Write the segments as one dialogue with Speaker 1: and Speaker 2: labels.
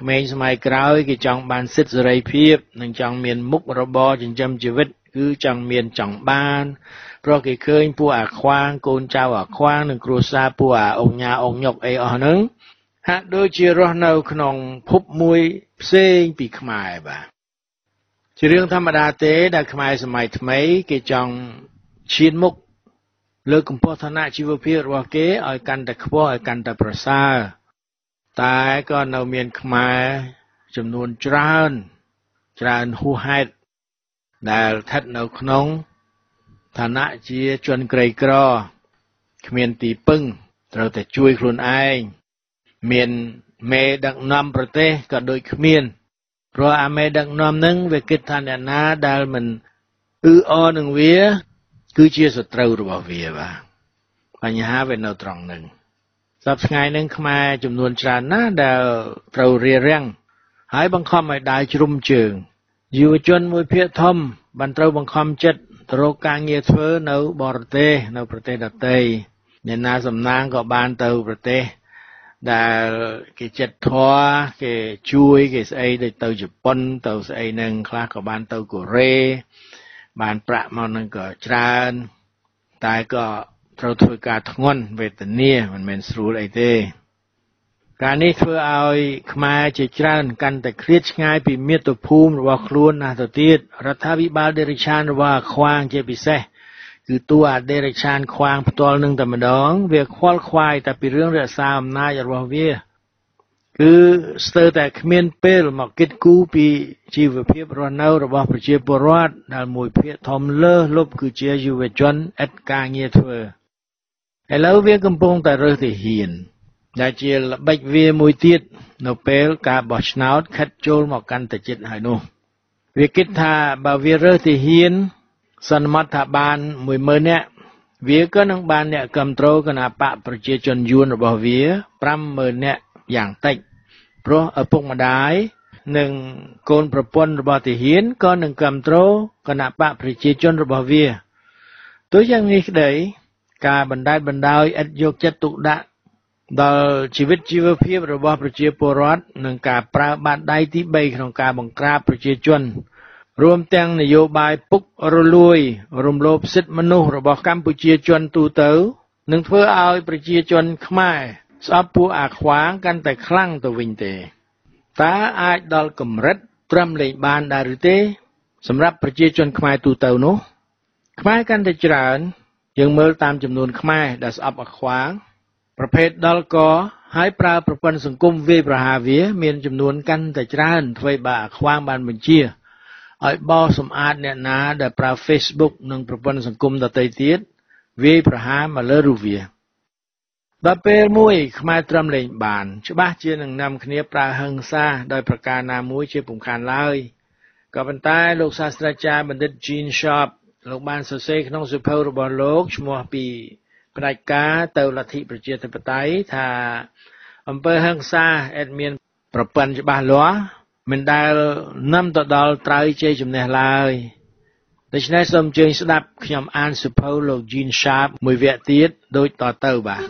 Speaker 1: ក្មេងសម័យក្រោយគេចង់បានសិទ្ធិសេរីភាពនិងចង់មានមុខរបរចិញ្ចឹមជីវិតគឺចង់មានចង់បានព្រោះគេឃើញពួកអាខ្វាងកូនចៅអាខ្វាងនិងគ្រួសារពួកអាអង្គញាអង្គញុកអីអស់ហ្នឹងហាក់ដូចជារស់នៅក្នុងភពមួយផ្សេងពីខ្មែរបាទជារឿងធម្មតាទេដែលខ្មែរសម័យថ្មីគេចង់ឈានមុខលើកកម្ពស់ឋានៈជីវភាពរបស់គេឲ្យកាន់តែខ្ពស់ឲ្យកាន់តែប្រសើរតែក៏នៅមានខ្មែរចំនួនច្រើនហួសហេតុដែលស្ថិតនៅក្នុងឋានៈជាជនក្រីក្រគ្មានទីពឹងត្រូវតែជួយខ្លួនឯងមានមេដឹកនាំប្រទេសក៏ដូចគ្មានព្រោះអាមេដឹកនាំនឹងវាគិតថាអ្នកណាដែលមិនអឺនឹងវាគឺជាសត្រូវរបស់វាបាទបញ្ហាវានៅត្រង់ហ្នឹងសប្តាហ៍ថ្ងៃហ្នឹងខ្មែរចំនួនច្រើនណាស់ដែលត្រូវរៀបរៀងហើយបង្ខំឲ្យដើរជ្រុំជើងយុវជនមួយភាគធំបានត្រូវបង្ខំចិត្តទៅរកការងារធ្វើនៅបរទេសនៅប្រទេសដទៃអ្នកណាសំណាងក៏បានទៅប្រទេសដែលគេចិត្តធម៌គេជួយគេស្អីដូចទៅជប៉ុនទៅស្អីហ្នឹងខ្លះក៏បានទៅកូរ៉េបានប្រាក់មកនឹងក៏ច្រើនតែក៏ត្រូវធ្វើការធ្ងន់វេទនាមិនមែនស្រួលអីទេការនេះធ្វើឲ្យខ្មែរជាច្រើនកាន់តែឃ្លាតឆ្ងាយពីមាតុភូមិរបស់ខ្លួនណាស់ទៅទៀតរដ្ឋាភិបាលដេរិឆានរបស់អាខ្វាងជាពិសេសគឺតួអដេរិឆានខ្វាងផ្ទាល់នឹងតែម្ដងវាខ្វល់ខ្វាយតែពីរឿងរក្សាអំណាចរបស់វាគឺស្ទើរតែគ្មានពេលមកគិតគូរពីជីវភាពរស់នៅរបស់ប្រជាពលរដ្ឋដែលមួយភាគធំលើសលប់គឺជាយុវជនឥតការងារធ្វើឥឡូវវាកំពុងតែរើសទាហានដែលជាល្បិចវាមួយទៀតនៅពេលការបោះឆ្នោតខិតចូលមកកាន់តែជិតហើយនោះវាគិតថាបើវារើសទាហានសន្មតថាបាន 10000 នាក់វាក៏នឹងបានអ្នកគ្រប់គ្រងគណបកប្រជាជនយួនរបស់វា 50000 នាក់យ៉ាងតិចព្រោះឪពុកម្ដាយនិងកូនប្រពន្ធរបស់ទាហានក៏នឹងគ្រប់គ្រងគណបកប្រជាជនរបស់វាទោះយ៉ាងនេះក្តីការបណ្តែតបណ្តោយឥតយកចិត្តទុកដាក់ដល់ជីវិតជីវភាពរបស់ប្រជាពលរដ្ឋនិងការប្រើបាតដៃទី3ក្នុងការបង្ក្រាបប្រជាជនរួមទាំងនយោបាយពុករលួយរំលោភសិទ្ធិមនុស្សរបស់កម្ពុជាជនទូទៅនឹងធ្វើឲ្យប្រជាជនខ្មែរស្អប់ពួកអាខ្វាងកាន់តែខ្លាំងទៅវិញទេតើអាចដល់កម្រិតត្រឹមលែងបានដែរឬទេសម្រាប់ប្រជាជនខ្មែរទូទៅនោះខ្មែរកាន់តែច្រើនយើងមើលតាមចំនួនខ្មែរដែលស្អប់អាខ្វាងប្រភេទដល់កហើយប្រើប្រព័ន្ធសង្គមវាយប្រហារវាមានចំនួនកាន់តែច្រើនធ្វើឲ្យអាខ្វាងបានបញ្ជាឲ្យបោសសម្អាតអ្នកណាដែលប្រើ Facebook និងប្រព័ន្ធសង្គមដទៃទៀតវាយប្រហារមកលើរូបវាដល់ពេលមួយខ្មែរត្រឹមលែងបានច្បាស់ជានឹងនាំគ្នាប្រើហិង្សាដោយប្រការណាមួយជាពុំខានឡើយក៏ប៉ុន្តែលោកសាស្ត្រាចារ្យបណ្ឌិត Gene Sharp លោកបានសរសេរក្នុងសៀវភៅរបស់លោកឈ្មោះពីផ្ដាច់ការទៅលទ្ធិប្រជាធិបតេយ្យថាអំពើហិង្សាឥតមានប្រព័ន្ធច្បាស់លាស់មិនដែលនាំទៅដល់ត្រើយជ័យជំនះឡើយដូច្នេះសូមអញ្ជើញស្ដាប់ខ្ញុំអានសៀវភៅលោក Gene Sharp មួយវគ្គទៀតដូចតទៅបាទ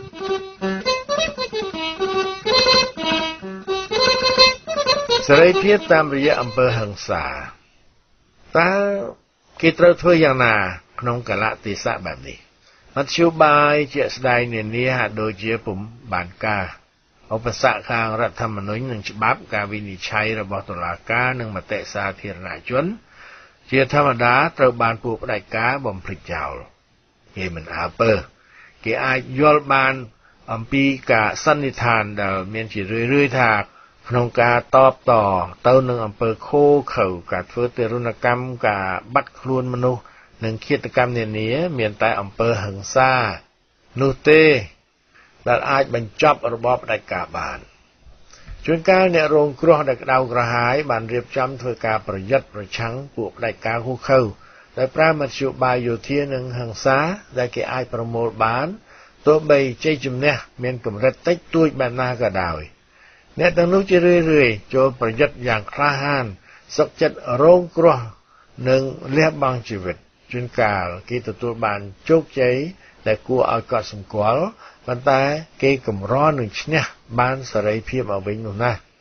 Speaker 1: សេរីភាពតាមរយៈអំពើហិង្សាតើគេត្រូវធ្វើយ៉ាងណាក្នុងកលៈទេសៈបែបនេះមធ្យោបាយជាក់ស្ដែងនានាហាក់ដូចជាពុំបានការឧបសគ្គខាងរដ្ឋធម្មនុញ្ញនិងច្បាប់ការវិនិច្ឆ័យរបស់តុលាការនិងមតិសាធារណជនជាធម្មតាត្រូវបានពួកផ្ដាច់ការបំភ្លេចចោលគេមិនអើពើគេអាចយល់បានអំពីការសន្និដ្ឋានដែលមានជារឿយៗថាក្នុងការតបតទៅនឹងអំពើឃោរឃៅការធ្វើទារុណកម្មការបាត់ខ្លួនមនុស្សនិងឃាតកម្មនានាមានតែអំពើហិង្សានោះទេដែលអាចបញ្ចប់របបផ្ដាច់ការបានជួនកាលអ្នករងគ្រោះដែលក្តៅក្រហាយបានរៀបចំធ្វើការប្រយុទ្ធប្រឆាំងពួកផ្ដាច់ការឃោរឃៅដោយប្រើមធ្យោបាយយោធានិងហិង្សាដែលគេអាចប្រមូលបានទោះបីជ័យជំនះមានកម្រិតតិចតួចបែបណាក៏ដោយអ្នកទាំងនោះជារឿយៗចូលប្រយុទ្ធយ៉ាងក្លាហានសុខចិត្តរងគ្រោះនិងលះបង់ជីវិតជួនកាលគេទទួលបានជោគជ័យដែលគួរឲ្យកត់សម្គាល់ប៉ុន្តែគេកម្រនឹងឈ្នះបានសេរីភាពមកវិញនោះណា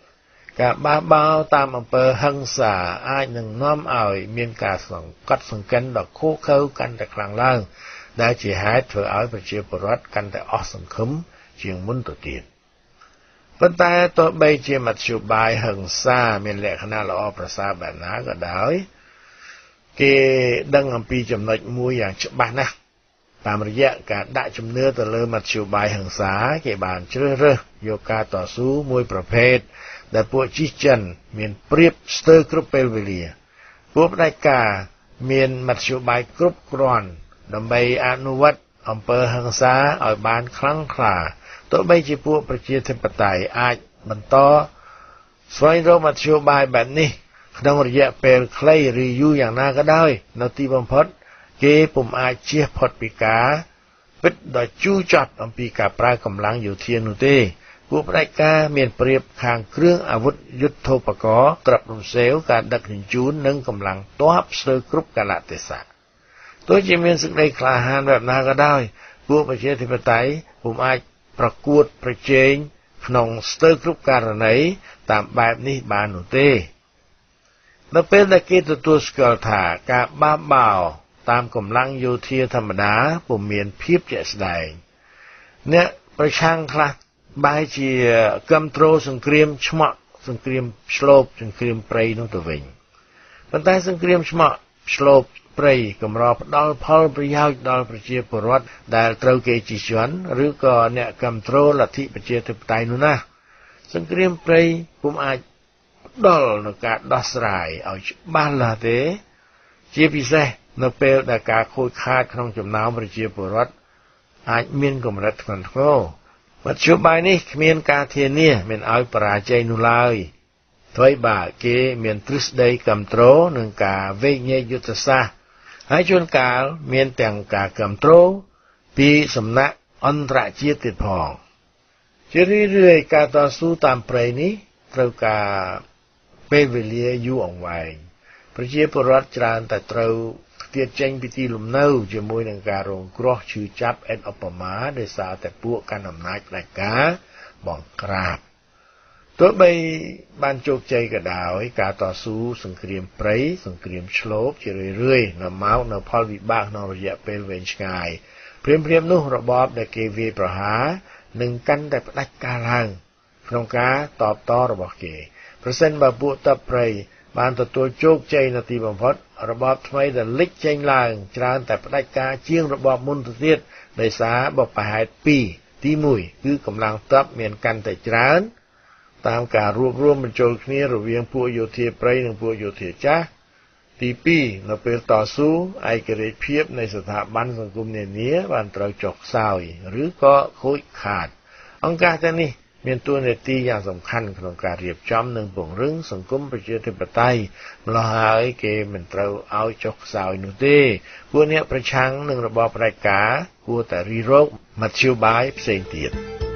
Speaker 1: ការបះបោរតាមអំពើហិង្សាអាចនឹងនាំឲ្យមានការសង្កត់សង្កិនដ៏ឃោឃៅកាន់តែខ្លាំងឡើងដែលជាហេតុធ្វើឲ្យប្រជាពលរដ្ឋកាន់តែអស់សង្ឃឹមជាងមុនទៅទៀតប៉ុន្តែទោះបីជាមធ្យោបាយហិង្សាមានលក្ខណៈល្អប្រសើរបែបណាក៏ដោយគេដឹងអំពីចំណុចមួយយ៉ាងច្បាស់ណាស់តាមរយៈការដាក់ជំនឿទៅលើមធ្យោបាយហិង្សាគេបានជ្រើសរើសយកការតស៊ូមួយប្រភេទដែលពួកជិះចិនមានប្រៀបស្ទើរគ្រប់ពេលវេលាពួកផ្ដាច់ការមានមធ្យោបាយគ្រប់គ្រាន់ដើម្បីអនុវត្តអំពើហិង្សាឲ្យបានខ្លាំងក្លាទោះបីជាពួកប្រជាធិបតេយ្យអាចបន្តស្វែងរកមធ្យោបាយបែបនេះក្នុងរយៈពេលខ្លីឬយូរយ៉ាងណាក៏ដោយនៅទីបំផុតគេពុំអាចជៀសផុតពីការពិតដ៏ជូរចត់អំពីការប្រើកម្លាំងយោធានោះទេពួកផ្ដាច់ការមានប្រៀបខាងគ្រឿងអាវុធយុទ្ធោបករណ៍ត្រាប់រំសេវការដឹកជញ្ជូននិងកម្លាំងទ័ពស្ទើរគ្រប់កាលៈទេសៈទោះជាមានសេចក្តីក្លាហានបែបណាក៏ដោយពួកប្រជាធិបតេយ្យពុំអាចប្រកួតប្រជែងក្នុងស្ទើរគ្រប់ករណីតាមបែបនេះបាននោះទេនៅពេលដែលគេទទួលស្គាល់ថាការបះបោរតាមកម្លាំងយោធាធម្មតាពុំមានភាពជាក់ស្ដែងអ្នកប្រឆាំងខ្លះបែរជាគ្រប់គ្រងសង្គ្រាមឆ្មក់សង្គ្រាមឆ្លូបសង្គ្រាមព្រៃនោះទៅវិញប៉ុន្តែសង្គ្រាមឆ្មក់ឆ្លូបព្រៃកម្រផ្ដល់ផលប្រយោជន៍ដល់ប្រជាពលរដ្ឋដែលត្រូវគេជិះជាន់ឬក៏អ្នកគ្រប់គ្រងលទ្ធិប្រជាធិបតេយ្យនោះណាសង្គ្រាមព្រៃពុំអាចផ្ដល់នូវការដោះស្រាយឲ្យច្បាស់លាស់ទេជាពិសេសនៅពេលដែលការខូចខាតក្នុងចំណោមប្រជាពលរដ្ឋអាចមានកម្រិតធ្ងន់ធ្ងរមធ្យោបាយនេះគ្មានការធានាមិនឲ្យបរាជ័យនោះឡើយអ្វីបើគេមានទ្រឹស្ដីគ្រប់គ្រងនឹងការវេកញែកយុទ្ធសាស្ត្រហើយជួនកាលមានទាំងការគ្រប់គ្រងពីសំណាក់អន្តរជាតិទៀតផងជារឿយៗការតស៊ូតាមព្រៃនេះត្រូវការពេលវេលាយូរអង្វែងប្រជាពលរដ្ឋច្រើនតែត្រូវខ្ទាតចេញពីទីលំនៅជាមួយនឹងការរងគ្រោះឈឺចាប់អេតឧបមាដោយសារតែពួកកាន់អំណាចផ្ដាច់ការបង្ក្រាបទោះបីបានជោគជ័យក៏ដោយការតស៊ូសង្គ្រាមព្រៃសង្គ្រាមឆ្លូបជារឿយៗនាំមកនូវផលវិបាកក្នុងរយៈពេលវែងឆ្ងាយព្រាមៗនោះរបបដែលគេវាយប្រហារនឹងកាន់តែផ្ដាច់ការឡើងក្នុងការតបតរបស់គេប្រសិនបើពួកទ័ពព្រៃបានទទួលជោគជ័យនៅទីបំផុតរបបថ្មីដែលលេចចេញឡើងច្រើនតែផ្ដាច់ការជាងរបបមុនទៅទៀតដោយសារបបហេតុពីរទី1គឺកម្លាំងទ័ពមានកាន់តែច្រើនតាមការរួបរวมបញ្ចូលគ្នារវាងពួកយោធាព្រៃនិងពួកយោធាចាស់ទី2នៅពេលតស៊ូឯករាជ្យភាពនៃស្ថាប័នសង្គមនានាបានត្រូវចុះខ្សោយឬក៏ខូចខាតអង្គការទាំងនេះមានតួនាទីយ៉ាងសំខាន់ក្នុងការរៀបចំនិងពង្រឹងសង្គមប្រជាធិបតេយ្យម្ល៉េះហើយគេមិនត្រូវឲ្យចុះខ្សោយនោះទេពួកអ្នកប្រឆាំងនឹងរបបផ្ដាច់ការគួរតែរិះរកមធ្យោបាយផ្សេងទៀត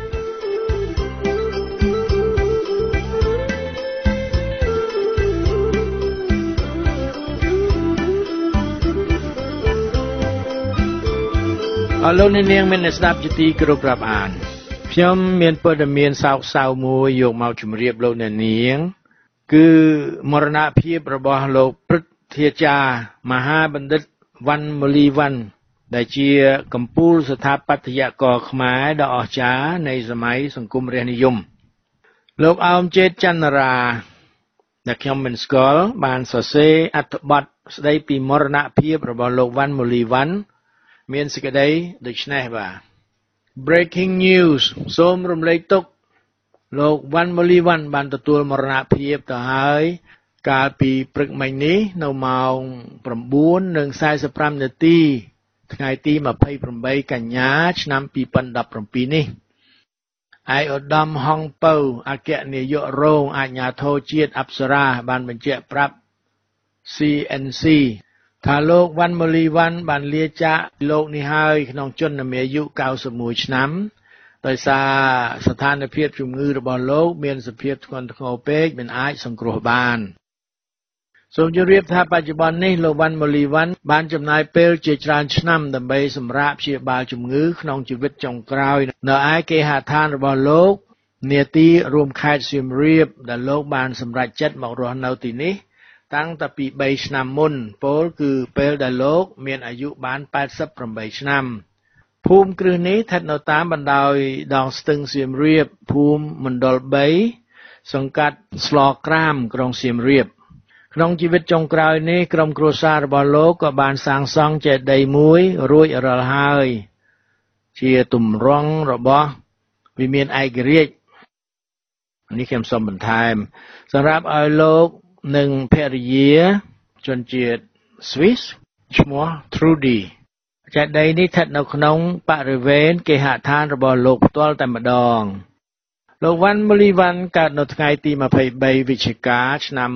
Speaker 1: អរលោកអ្នកនាងមានស្ដាប់ជាទីគោរពរាប់អានខ្ញុំមានព័ត៌មានសោកសៅមួយយកមកជម្រាបលោកអ្នកនាងគឺមរណភាពរបស់លោកព្រឹទ្ធាចារ្យមហាបណ្ឌិតវណ្ណមូលីវណ្ណដែលជាកំពូលស្ថាបត្យករខ្មែរដ៏អស្ចារ្យនៃសម័យសង្គមរាស្ត្រនិយមលោកអោមចេតចន្ទរាដែលខ្ញុំមិនស្គាល់បានសរសេរអត្ថបទស្ដីពីមរណភាពរបស់លោកវណ្ណមូលីវណ្ណមានសេចក្តីដូចនេះបាទ Breaking news សូមរំលែកទុកលោកវណ្ណមូលីវណ្ណបានទទួលមរណភាពទៅហើយកាលពីព្រឹកមិញនេះនៅម៉ោង 9:45 នាទីថ្ងៃទី28កញ្ញាឆ្នាំ2017នេះឯកឧត្តមហងពៅអគ្គនាយករងអាជ្ញាធរជាតិអប្សរាបានបញ្ជាក់ប្រាប់ CNC ថាលោកវណ្ណមូលីវណ្ណបានលាចាកលោកនេះហើយក្នុងជន្មាយុ91ឆ្នាំដោយសារស្ថានភាពជំងឺរបស់លោកមានសភាពធ្ងន់ធ្ងរពេកមិនអាចសង្គ្រោះបានសូមជម្រាបថាបច្ចុប្បន្ននេះលោកវណ្ណមូលីវណ្ណបានចំណាយពេលជាច្រើនឆ្នាំដើម្បីសម្រាកព្យាបាលជំងឺក្នុងជីវិតចុងក្រោយនៅឯគេហដ្ឋានរបស់លោកនាទីរួមខេត្តសៀមរាបដែលលោកបានសម្រេចចិត្តមករស់នៅទីនេះតាំងតែពី3ឆ្នាំមុនពោលគឺពេលដែលលោកមានអាយុបាន88ឆ្នាំភូមិគ្រឹះនេះស្ថិតនៅតាមបណ្ដោយដងស្ទឹងសៀមរាបភូមិមណ្ឌល3សង្កាត់ស្លក្រាមក្រុងសៀមរាបក្នុងជីវិតចុងក្រោយនេះក្រុមគ្រួសាររបស់លោកក៏បានសាងសង់ចេតិយមួយរួចរាល់ហើយជាទម្រង់របស់វិមានឯករាជ្យនេះខ្ញុំសូមបន្ថែមសម្រាប់ឲ្យលោកនិងភរិយាជនជាតិ Swiss ឈ្មោះ Trudy ចេតិយនេះស្ថិតនៅក្នុងបរិវេណគេហដ្ឋានរបស់លោកផ្ទាល់តែម្ដងលោកវ៉ាន់មូលីវ៉ាន់កើតនៅថ្ងៃទី23វិច្ឆិកាឆ្នាំ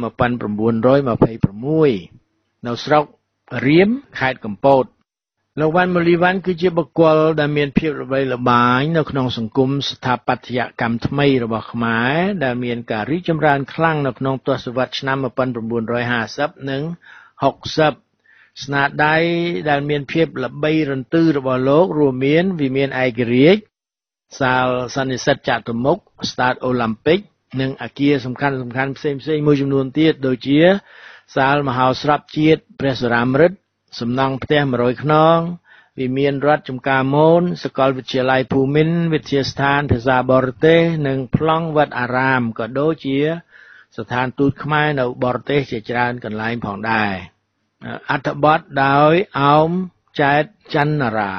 Speaker 1: 1926នៅស្រុករៀមខេត្តកំពតលោកវ៉ាន់មូលីវ៉ាន់គឺជាបុគ្គលដែលមានភាពល្បីល្បាញនៅក្នុងសង្គមស្ថាបត្យកម្មថ្មីរបស់ខ្មែរដែលមានការរីកចម្រើនខ្លាំងនៅក្នុងទសវត្សរ៍ឆ្នាំ1950និង60ស្នាដៃដែលមានភាពល្បីរន្ទឺរបស់លោករួមមានវិមានឯករាជ្យសាលសន្និសីទចតុមុខស្តាតអូឡ িম্প ិកនិងអគារសំខាន់ៗផ្សេងៗមួយចំនួនទៀតដូចជាសាលមហោស្រពជាតិព្រះសរាមរិទ្ធសំណង់ផ្ទះ100ខ្នងវិមានរដ្ឋចំការមូនសាកលវិទ្យាល័យភូមិន្ទវិទ្យាស្ថានភាសាបរទេសនិងប្លង់វត្តអារាមក៏ដូចជាស្ថានទូតខ្មែរនៅបរទេសជាច្រើនកន្លែងផងដែរអត្ថបទដោយអោមចែតច័ន្ទនារា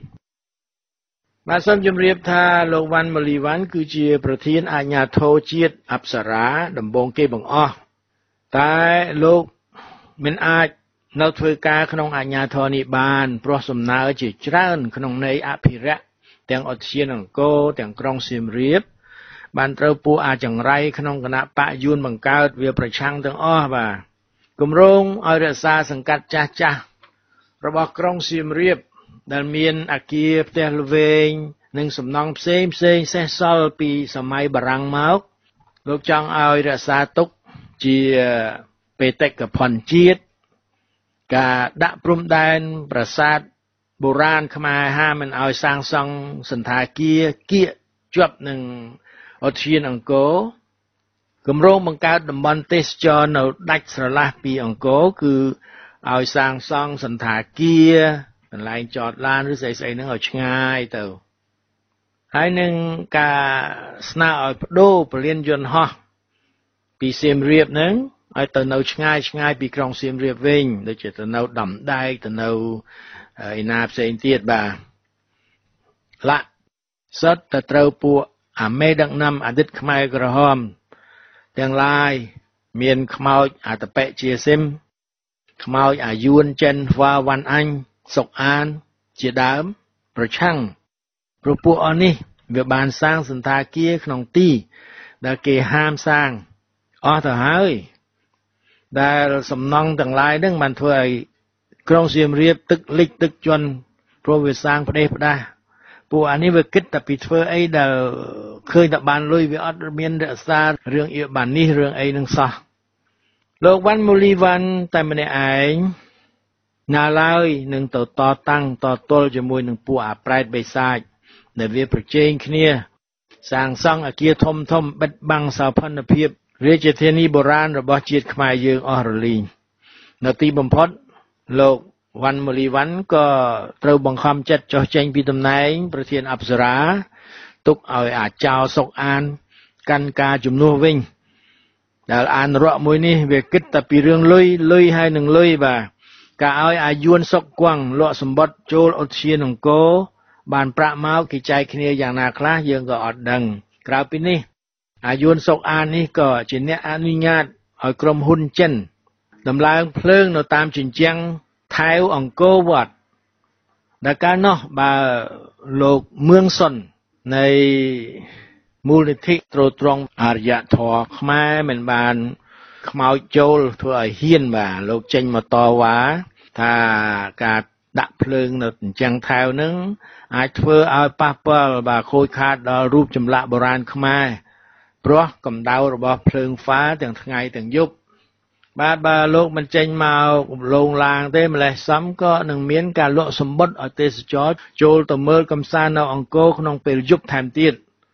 Speaker 1: បាទសូមជម្រាបថាលោកវ៉ាន់មូលីវ៉ាន់គឺជាប្រធានអាជ្ញាធរជាតិអប្សរាដំបូងគេបង្អស់តែលោកមិនអាចនៅធ្វើការក្នុងអាជ្ញាធរនេះបានព្រោះសំណើជាច្រើនក្នុងន័យអភិរក្សទាំងឧទ្យានអង្គរទាំងក្រុងសៀមរាបបានត្រូវពួកអាចង្រៃក្នុងគណៈបកយួនបង្កើតវាប្រឆាំងទាំងអស់បាទគម្រោងឲ្យរក្សាសង្កាត់ចាស់របស់ក្រុងសៀមរាបដែលមានអគារផ្ទះល្វែងនិងសំណង់ផ្សេងសេសសល់ពីសម័យបារាំងមកលោកចង់ឲ្យរក្សាទុកជាបេតិកភណ្ឌជាតិការដាក់ព្រំដែនប្រាសាទបុរាណខ្មែរហាមមិនឲ្យសាងសង់សន្តាគារគៀកជាប់នឹងឧទ្យានអង្គរគម្រោងបង្កើតតំបន់ទេសចរនៅដាច់ស្រឡះពីអង្គរគឺឲ្យសាងសង់សន្តាគារកន្លែងចតឡានឬស្អីហ្នឹងឲ្យឆ្ងាយទៅហើយនឹងការស្នើឲ្យបដូរពលានយន្តហោះពីសៀមរាបហ្នឹងឲ្យទៅនៅឆ្ងាយពីក្រុងសៀមរាបវិញដូចជាទៅនៅដំដែកទៅនៅឯណាផ្សេងទៀតបាទឡាក់សិតទៅត្រូវពួកអាមេដឹកនាំអតីតខ្មែរក្រហមទាំងឡាយមានខ្មោចអតបិជាស៊ីមខ្មោចអាយួនចិនហ្វាវ៉ាន់អញសុកអានជាដើមប្រឆាំងព្រោះពួកអស់នេះវាបានសាងសន្តាគារក្នុងទីដែលគេហាមសាងអស់ទៅហើយដែលសំណង់ទាំងឡាយហ្នឹងបានធ្វើឲ្យក្រុងសៀមរាបទឹកលិចទឹកជន់ព្រោះវាសាងផ្ដេសផ្ដាស់ពួកអានេះវាគិតតែពីធ្វើអីដែលឃើញតែបានលុយវាអត់មានរក្សារឿងអៀបាននេះរឿងអីនឹងសោះលោកវ៉ាន់មូលីវ៉ាន់តែម្នាក់ឯងណាឡើយនឹងទៅតតាំងតទល់ជាមួយនឹងពួកអាប្រែតបិសាចដែលវាប្រជែងគ្នាសាងសង់អគារធំបិទបាំងសោភ័ណភាពរាជធានីបុរាណរបស់ជាតិខ្មែរយើងអស់រលីងនៅទីបំផុតលោកវ៉ាន់មូលីវ៉ាន់ក៏ត្រូវបង្ខំចិត្តចុះចេញពីតំណែងប្រធានអប្សរាទុកឲ្យអាចោសុកអានកាន់ការជំនួសវិញដែលអានរកមួយនេះវាគិតតែពីរឿងលុយហើយនឹងលុយបាទការឲ្យអាយួនសុកគង់លក់សម្បត្តិចូលឧទ្យានអង្គរបានប្រាក់មកគេចែកគ្នាយ៉ាងណាខ្លះយើងក៏អត់ដឹងក្រៅពីនេះអាយួនសុកអាននេះក៏ជាអ្នកអនុញ្ញាតឲ្យក្រុមហ៊ុនចិនដំឡើងភ្លើងនៅតាមជញ្ជាំងថែវអង្គរវត្តដែលកាលនោះបើលោកមឿងសុននៃមូលនិធិទ្រទ្រង់អរិយធម៌ខ្មែរមិនបានខ្មោចចូលធ្វើឲ្យហ៊ានបាទលោកចេញមកតវ៉ាថាការដាក់ភ្លើងនៅជញ្ជាំងថែវនឹងអាចធ្វើឲ្យប៉ះពាល់បាទខូចខាតដល់រូបចម្លាក់បុរាណខ្មែរព្រោះកម្ដៅរបស់ភ្លើងហ្វាទាំងថ្ងៃទាំងយប់បាទបើលោកមិនចេញមកលងឡាងទេម្លេះសំក៏នឹងមានការលក់សម្បត្តិឲ្យទេសចរចូលទៅមើលកំសាន្តនៅអង្គរក្នុងពេលយប់ថែមទៀត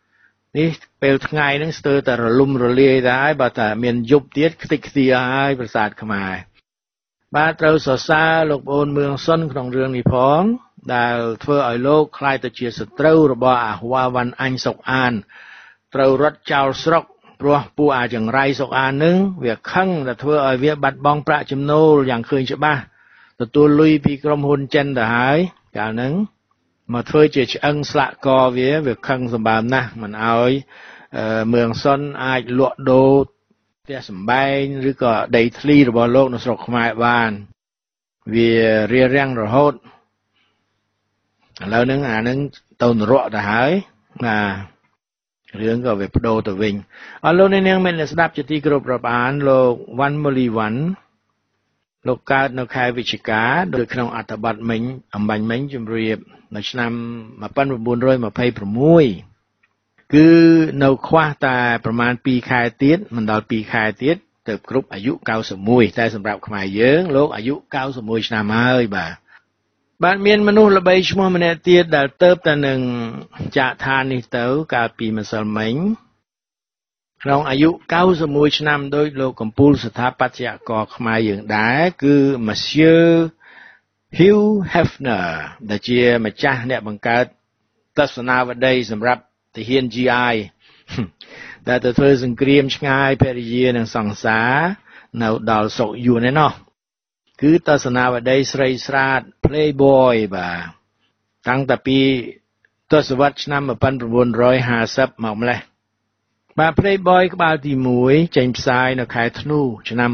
Speaker 1: នេះពេលថ្ងៃហ្នឹងស្ទើរតែរលំរលាយទៅហើយបើតែមានយប់ទៀតខ្ទេចខ្ទាហើយប្រាសាទខ្មែរបាទត្រូវសរសើរលោកប្អូនមឿងសុនក្នុងរឿងនេះផងដែលធ្វើឲ្យលោកខ្លាយទៅជាសត្រូវរបស់អាហួរវ៉ាន់អញសុកអានត្រូវរត់ចោលស្រុកព្រោះពួកអាចង្រៃសុកអាននឹងវាខឹងតែធ្វើឲ្យវាបាត់បង់ប្រាក់ចំណូលយ៉ាងឃើញច្បាស់ទទួលលុយពីក្រុមហ៊ុនចិនទៅហើយកាលហ្នឹងមកធ្វើជាឆ្អឹងស្លាក់កវាខឹងសម្បើមណាស់មិនឲ្យមឿងសុនអាចលក់ដូរផ្ទះសម្បែងឬក៏ដីធ្លីរបស់លោកនៅស្រុកខ្មែរបានវារារាំងរហូតឥឡូវហ្នឹងអាហ្នឹងទៅនរកទៅហើយបាទរឿងក៏វាបដូរទៅវិញអរលោកអ្នកនាងមានស្ដាប់ជាទីគោរពរាប់អានលោកវ៉ាន់ម៉ូលីវ៉ាន់លោកកើតនៅខែវិច្ឆិកាដោយក្នុងអត្ថបទមិញអំបញ្ញមិញជម្រាបនៅឆ្នាំ1926គឺនៅខ្វះតែប្រមាណ2ខែទៀតមិនដល់2ខែទៀតទៅគ្រប់អាយុ91តែសម្រាប់ខ្មែរយើងលោកអាយុ91ឆ្នាំហើយបាទមានមនុស្សល្បីឈ្មោះម្នាក់ទៀតដែលទៅតែនឹងចាក់ឋាននេះទៅកាលពីម្សិលមិញក្នុងអាយុ91ឆ្នាំដោយលោកកំពូលស្ថាបត្យករខ្មែរយើងដែរគឺ Monsieur Hugh Hefner ដែលជាម្ចាស់អ្នកបង្កើតទស្សនាវដ្តីសម្រាប់ទាហាន GI ដែលទៅធ្វើសង្គ្រាមឆ្ងាយភរិយានិងសង្សារនៅដល់ស្រុកយួនឯណោះគឺទស្សនាវដ្តីស្រីស្រាត Playboy បាទតាំងតែពីទសវត្សរ៍ឆ្នាំ1950មកម្លេះបាទ Playboy ក្បាលទី1ចេញផ្សាយនៅខែធ្នូឆ្នាំ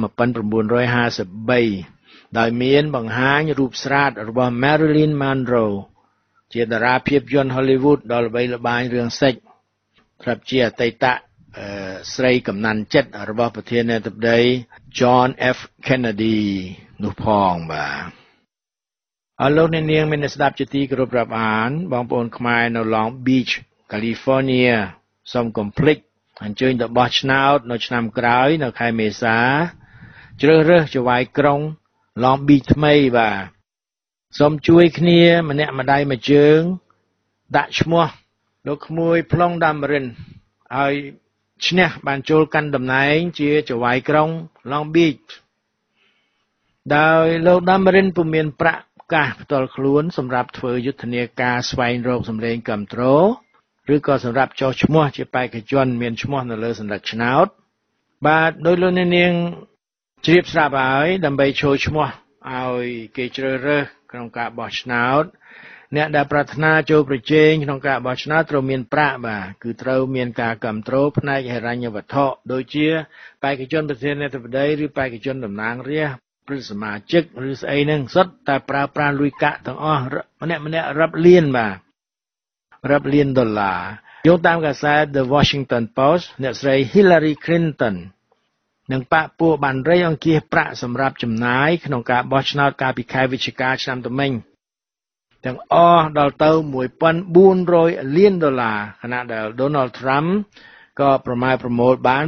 Speaker 1: 1953ដោយមានបង្ហាញរូបស្រាតរបស់ Marilyn Monroe ជាតារាភាពយន្ត Hollywood ដ៏ល្បីល្បាញរឿងសេចក្លាប់ជាអតីតស្រីកំណាន់ចិត្តរបស់ប្រធានាធិបតី John F Kennedy នោះផងបាទអរលោកអ្នកនាងមានស្ដាប់ជាទីគោរពរាប់អានបងប្អូនខ្មែរនៅ Long Beach California សូមកុំភ្លេចអញ្ជើញទៅបោះឆ្នោតនៅឆ្នាំក្រោយនៅខែមេសាជ្រើសរើសចៅហ្វាយក្រុង Long Beach ថ្មីបាទសូមជួយគ្នាម្នាក់ម្ដាយមួយជើងដាក់ឈ្មោះលោកក្មួយប្លុងដាំរិនឲ្យឈ្នះបានចូលកាន់តំណែងជាចៅហ្វាយក្រុង Long Beach ដោយលោកដាំរិនពុំមានប្រាក់កាសផ្ទាល់ខ្លួនសម្រាប់ធ្វើយុទ្ធនាការស្វែងរកសម្លេងគាំទ្រឬក៏សម្រាប់ចុះឈ្មោះជាបេក្ខជនមានឈ្មោះនៅលើសន្លឹកឆ្នោតបាទដោយលោកអ្នកនាងជ្រាបស្រាប់ហើយដើម្បីចូលឈ្មោះឲ្យគេជ្រើសរើសក្នុងការបោះឆ្នោតអ្នកដែលប្រាថ្នាចូលប្រជែងក្នុងការបោះឆ្នោតត្រូវមានប្រាក់បាទគឺត្រូវមានការគាំទ្រផ្នែកហិរញ្ញវត្ថុដូចជាបេក្ខជនប្រធានាធិបតីឬបេក្ខជនតំណាងរាស្ត្រព្រឹទ្ធសមាជិកឬស្អីហ្នឹងសុទ្ធតែប្រើប្រាស់លុយកាក់ទាំងអស់ម្នាក់រាប់លានបាទរាប់លានដុល្លារយោងតាមកាសែត The Washington Post អ្នកស្រី Hillary Clinton និងបកពួកបានរៃអង្គាសប្រាក់សម្រាប់ចំណាយក្នុងការបោះឆ្នោតកាលពីខែវិច្ឆិកាឆ្នាំទៅមិញទាំងអស់ដល់ទៅ$1,400 លានខណៈដែល Donald Trump ក៏ប្រមូលបាន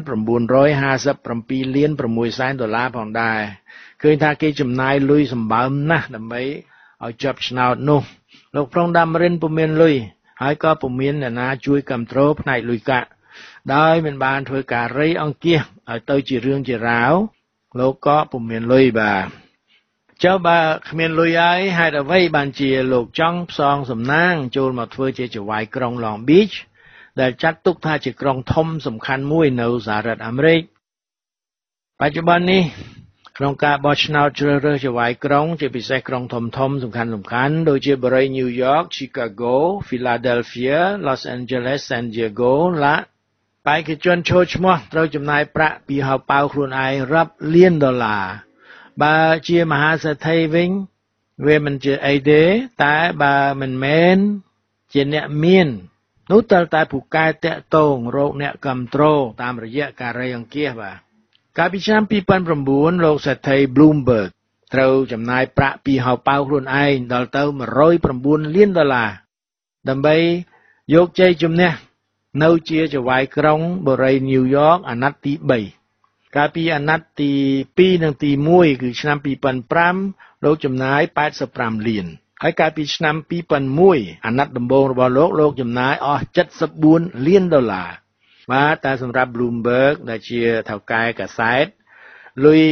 Speaker 1: $957 លាន6សែនផងដែរឃើញថាគេចំណាយលុយសម្បើមណាស់ដើម្បីឲ្យជាប់ឆ្នោតនោះលោកប្រុងដាំរិនពុំមានលុយហើយក៏ពុំមានអ្នកណាជួយគាំទ្រផ្នែកលុយកាក់ដោយមិនបានធ្វើការរៃអង្គាសឲ្យទៅជារឿងជារាវលោកក៏ពុំមានលុយបាទចុះបើគ្មានលុយហើយហេតុអ្វីបានជាលោកចង់ផ្សងសំណាងចូលមកធ្វើជាចៅហ្វាយក្រុង Long Beach ដែលចាត់ទុកថាជាក្រុងធំសំខាន់មួយនៅសហរដ្ឋអាមេរិកបច្ចុប្បន្ននេះក្នុងការបោះឆ្នោតជ្រើសរើសចៅហ្វាយក្រុងជាពិសេសក្រុងធំសំខាន់ដូចជាបុរី New York, Chicago, Philadelphia, Los Angeles, San Diego បេក្ខជនចូលឈ្មោះត្រូវចំណាយប្រាក់ពីហោប៉ៅខ្លួនឯងរាប់លានដុល្លារបើជាមហាសេដ្ឋីវិញវាមិនជាអីទេតែបើមិនមែនជាអ្នកមាននោះតែពូកែតាក់ទងរោគអ្នកគាំទ្រតាមរយៈការរៃអង្គាសបាទកាលពីឆ្នាំ2009លោកសេដ្ឋី Bloomberg ត្រូវចំណាយប្រាក់ពីហោប៉ៅខ្លួនឯងដល់ទៅ$109 លានដើម្បីយកជ័យជំនះនៅជាចៅហ្វាយក្រុងបុរី New York អាណត្តិទី3កាលពីអាណត្តិទី2និងទី1គឺឆ្នាំ2005លោកចំណាយ$85 លានហើយកាលពីឆ្នាំ2001អាណត្តិដំបូងរបស់លោកចំណាយអស់$74 លានបាទតែសម្រាប់ Bloomberg ដែលជាថៅកែកាសែតលុយ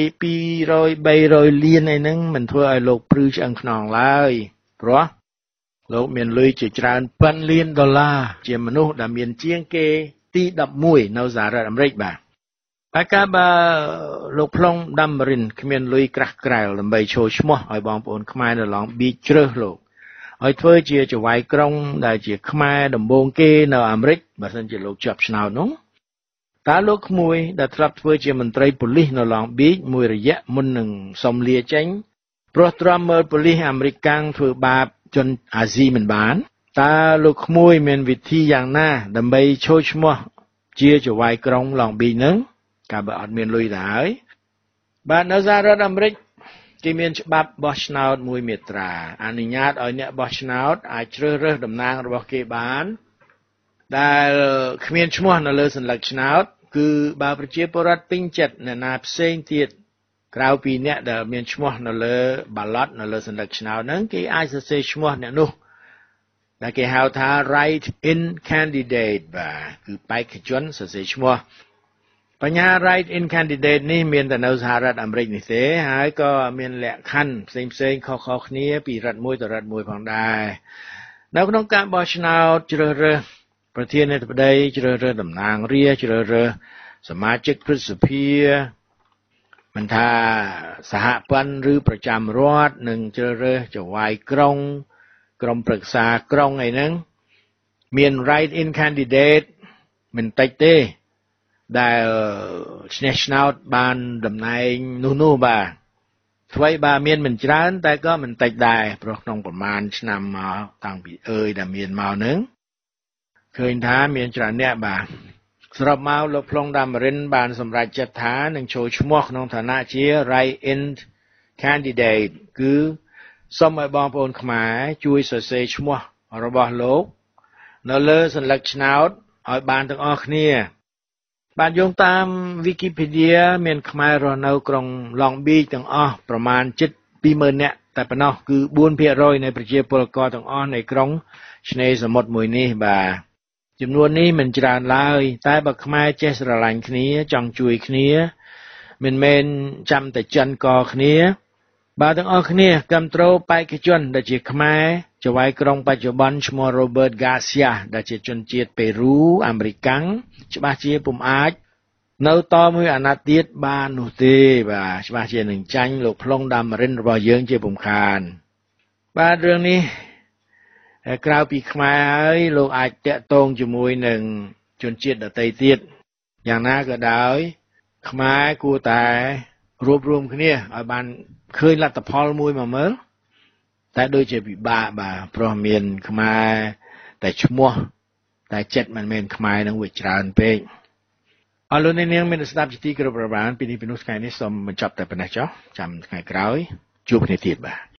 Speaker 1: 200-300 លានអីហ្នឹងមិនធ្វើឲ្យលោកព្រឺឆ្អឹងខ្នងឡើយព្រោះលោកមានលុយជាច្រើន$1,000 លានជាមនុស្សដែលមានជាងគេទី11នៅសហរដ្ឋអាមេរិកបាទហើយកាលបើលោកផ្លុងដាំរិនគ្មានលុយក្រាស់ក្រែលដើម្បីចូលឈ្មោះឲ្យបងប្អូនខ្មែរនៅឡងប៊ីចជ្រើសលោកឲ្យធ្វើជាចៅហ្វាយក្រុងដែលជាខ្មែរដំបូងគេនៅអាមេរិកបើមិនជាលោកជាប់ឆ្នោតនោះតើលោកក្មួយដែលធ្លាប់ធ្វើជាមន្ត្រីប៉ូលីសនៅឡងប៊ីចមួយរយៈមុននឹងសុំលាចេញព្រោះទ្រាំមើលប៉ូលីសអាមេរិកកាំងធ្វើបាបជនអាស៊ីមិនបានតើលោកក្មួយមានវិធីយ៉ាងណាដើម្បីចូលឈ្មោះជាចៅហ្វាយក្រុងឡងប៊ីចនឹងកាលបើអត់មានលុយទៅហើយបាទនៅសហរដ្ឋអាមេរិកគេមានច្បាប់បោះឆ្នោតមួយមាត្រាអនុញ្ញាតឲ្យអ្នកបោះឆ្នោតអាចជ្រើសរើសតំណាងរបស់គេបានដែលគ្មានឈ្មោះនៅលើសញ្ញលិកឆ្នោតគឺបើប្រជាពលរដ្ឋពេញចិត្តអ្នកណាផ្សេងទៀតក្រៅពីអ្នកដែលមានឈ្មោះនៅលើ ballot នៅលើសញ្ញលិកឆ្នោតហ្នឹងគេអាចសរសេរឈ្មោះអ្នកនោះដែលគេហៅថា write in candidate បាទគឺបេក្ខជនសរសេរឈ្មោះបញ្ហា write in candidate នេះមានតែនៅសហរដ្ឋអាមេរិកនេះទេហើយក៏មានលក្ខខណ្ឌផ្សេងខុសៗគ្នាពីរដ្ឋមួយទៅរដ្ឋមួយផងដែរនៅក្នុងការបោះឆ្នោតជ្រើសរើសប្រធានាធិបតីជ្រើសរើសតំណាងរាស្ត្រជ្រើសរើសសមាជិកព្រឹទ្ធសភាមិនថាសហព័ន្ធឬប្រចាំរដ្ឋនិងជ្រើសរើសចៅហ្វាយក្រុងក្រុមប្រឹក្សាក្រុងអីហ្នឹងមាន write in candidate មិនតិចទេដែលឈ្នះឆ្នោតបានតំណែងនោះបាទថ្មីបាទមានមិនច្រើនតែក៏មិនតិចដែរព្រោះក្នុងប្រមាណឆ្នាំមកតាំងពីដែលមានមកនឹងឃើញថាមានច្រើនអ្នកបាទសរុបមកលោកផ្លុងដាមរិនបានសម្រេចចិត្តថានឹងចូលឈ្មោះក្នុងឋានៈជា write in candidate គឺសូមឲ្យបងប្អូនខ្មែរជួយសរសេរឈ្មោះរបស់លោកនៅលើសញ្ញលិកឆ្នោតឲ្យបានទាំងអស់គ្នាបាទយោងតាម Wikipedia មានខ្មែររស់នៅក្រុង Long Beach ទាំងអស់ប្រមាណជិត 20,000 នាក់តែប៉ុណ្ណោះគឺ 4% នៃប្រជាពលករទាំងអស់នៃក្រុងឆ្នេរសមុទ្រមួយនេះបាទចំនួននេះមិនច្រើនឡើយតែបើខ្មែរចេះស្រឡាញ់គ្នាចង់ជួយគ្នាមិនមែនចាំតែចិនកគ្នាបាទទាំងអស់គ្នាគ្រប់គ្រងបេក្ខជនដែលជាខ្មែរចៅហ្វាយក្រុងបច្ចុប្បន្នឈ្មោះ Robert Garcia ដែលជាជនជាតិប៉េរូអាមេរិកាំងច្បាស់ជាពុំអាចនៅតមួយអាណត្តិទៀតបាននោះទេបាទច្បាស់ជានឹងចាញ់លោកផ្លុងដាមរិនរបស់យើងជាពុំខានបាទរឿងនេះក្រៅពីខ្មែរហើយលោកអាចតាក់ទងជាមួយនឹងជនជាតិដទៃទៀតយ៉ាងណាក៏ដោយខ្មែរគួរតែរួបរวมគ្នាឲ្យបានឃើញលទ្ធផលមួយមកមើលតែដូចជាពិបាកបាទព្រោះមានខ្មែរតែឈ្មោះតែចិត្តមិនមែនខ្មែរនឹងវាច្រើនពេកអរលោកអ្នកនាងមានស្ដាប់ជាទីគោរពរាប់អានពីនេះពីនោះថ្ងៃនេះសូមបញ្ចប់តែប៉ុណ្ណេះចុះចាំថ្ងៃក្រោយជួបគ្នាទៀតបាទ